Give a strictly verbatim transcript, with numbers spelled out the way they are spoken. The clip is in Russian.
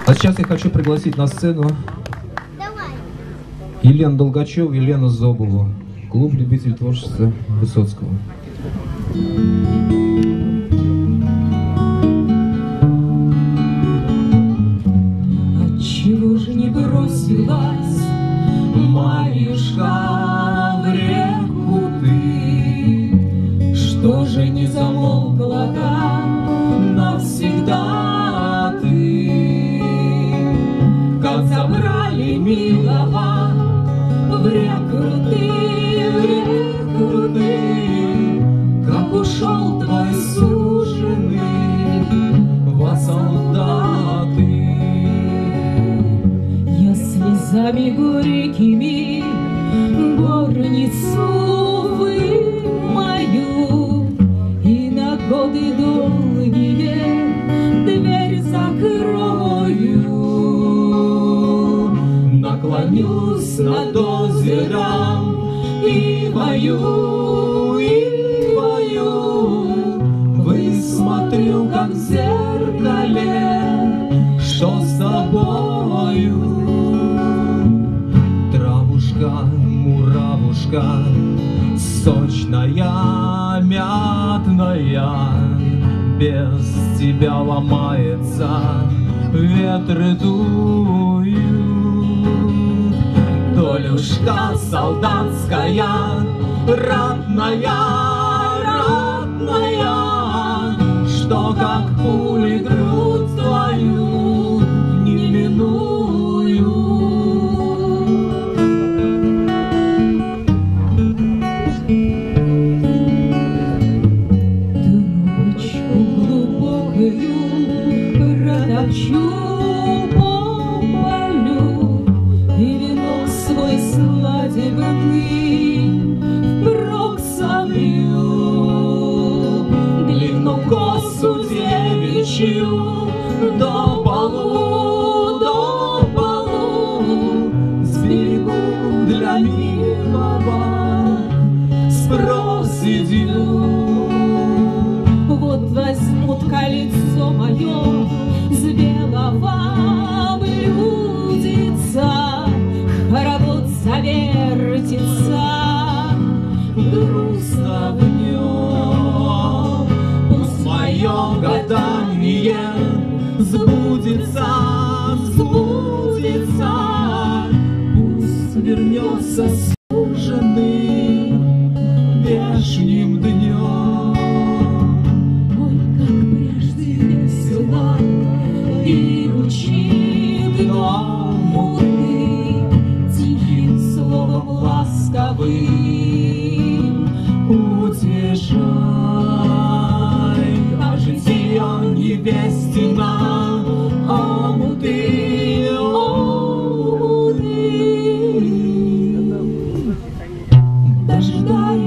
А сейчас я хочу пригласить на сцену Елену Долгачеву, Елену Зобову, клуб любителей творчества Высоцкого. Отчего же не бросилась, Марьюшка, в реку ты? Что же не замолкла там навсегда ты? Как забрали милого в реку ты, в реку ты, как ушел твой суженый во солдаты. Я слезами горькими горницу вымою и на годы долгие дверь закрою. Наклонюсь над озером и вою, и вою, высмотрю, как в зеркале, что с тобою. Травушка, муравушка, сочная, мятная, без тебя ломается, ветры дуют. Долюшка солдатская, ратная, ратная, что как пули грудь твою не миную. Трубочку глубокую протопчу по полю и венок свой свадебный впрок собью. Длинную косу девичью до полу, до полу сберегу для милого с проседью. Вот возьмут кольцо мое с белого блюдца, хоровод завертится, грустно в нем. Пусть мое гадание сбудется, сбудется, пусть вернется суженый вешним днем. Ой, как прежде весела и ручит дому ты, тихим словом ласковым утешай. А житье невестина, омуты, омуты, дожидаясь